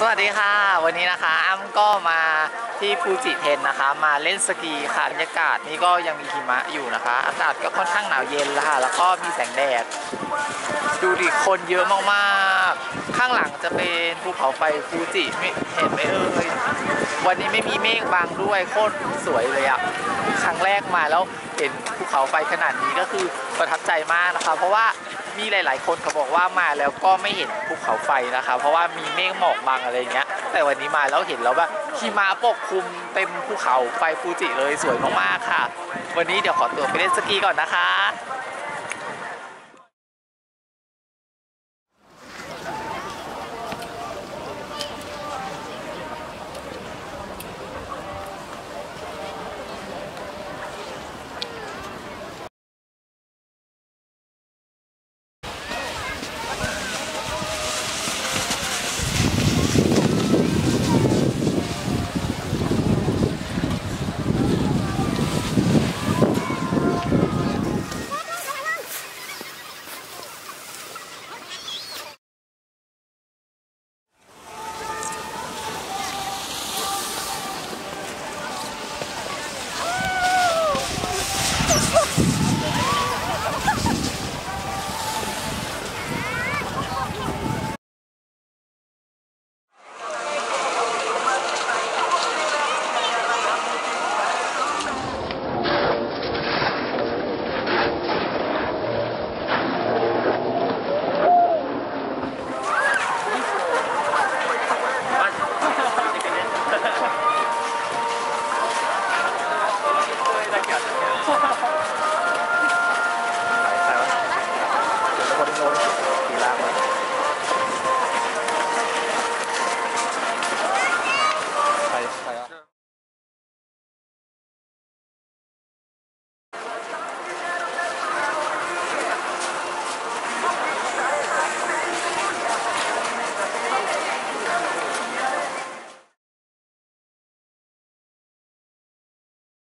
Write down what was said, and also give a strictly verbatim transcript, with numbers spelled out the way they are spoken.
สวัสดีค่ะวันนี้นะคะอ้ำก็มาที่ฟูจิเทนนะคะมาเล่นสกีค่ะบรรยากาศนี่ก็ยังมีหิมะอยู่นะคะอากาศก็ค่อนข้างหนาวเย็นแล้วค่ะแล้วก็มีแสงแดดดูดิคนเยอะมากๆข้างหลังจะเป็นภูเขาไฟฟูจิไม่เห็นไหมเอ่ยวันนี้ไม่มีเมฆบังด้วยโคตรสวยเลยอะครั้งแรกมาแล้วเห็นภูเขาไฟขนาดนี้ก็คือประทับใจมากนะคะเพราะว่ามีหลายๆคนเขาบอกว่ามาแล้วก็ไม่เห็นภูเขาไฟนะคะเพราะว่ามีเมฆหมอกบังอะไรเงี้ยแต่วันนี้มาแล้วเห็นแล้วแบบหิมะปกคลุมเต็มภูเขาไฟฟูจิเลยสวยมากๆค่ะวันนี้เดี๋ยวขอตัวไปเล่นสกีก่อนนะคะ